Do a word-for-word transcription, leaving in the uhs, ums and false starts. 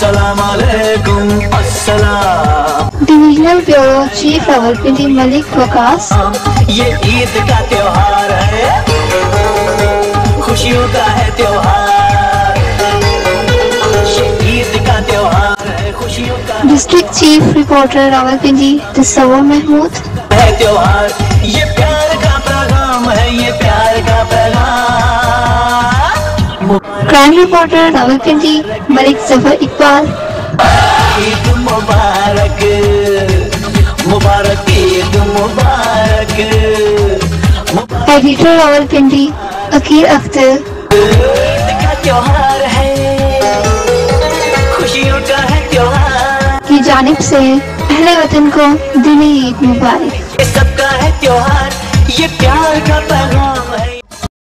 अस्सलाम वालेकुम अस्सलाम। Divisional bureau chief Rawalpindi Malik Waqas. ये ईद का त्योहार है, खुशियों का है त्योहार, ये ईद का त्योहार है, खुशियों का। District chief reporter Rawalpindi Tassawur Mahmood. है त्योहार, ये प्यार का पैगाम है, ये प्यार का पैगाम। Crime reporter Rawalpindi Malik Zafar Iqbal. ईद मुबारक मुबारक ईद मुबारक। एडिटर रावलपिंडी अकीर अख्तर। ईद का त्योहार है, खुशियों का है त्योहार की जानिब से अहले वतन को दिली ईद मुबारक। ये सबका है त्योहार, ये प्यार का पैगाम।